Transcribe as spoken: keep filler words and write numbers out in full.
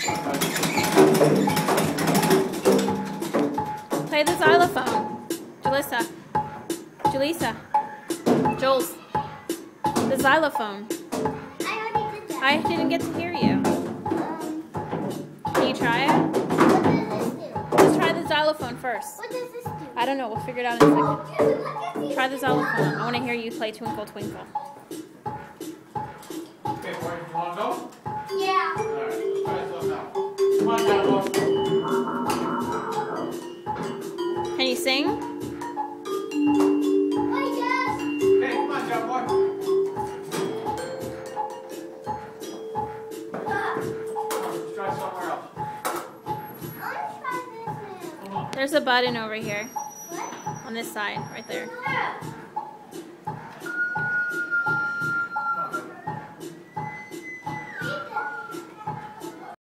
Play the xylophone. Julissa. Julissa. Jules. The xylophone. I already did that. I didn't get to hear you. Um, Can you try it? what does this do? Let's try the xylophone first. What does this do? I don't know. We'll figure it out in a second. Oh, dude, look at these. Try the xylophone. I want to hear you play Twinkle Twinkle. Okay, where you want to go? Yeah. Alright, let's try something out. Come on down, boy. Can you sing? Wait, yes. Okay, come on down, boy. Ah, Let's try somewhere else. I'll try this now. Come on. There's a button over here What? on this side, right there. Where?